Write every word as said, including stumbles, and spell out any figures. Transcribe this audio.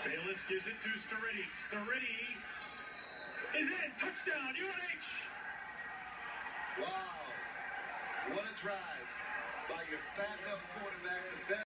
Bayless gives it to Sturriddy. Sturriddy is in. Touchdown, U N H. Wow. What a drive by your backup quarterback, the vet.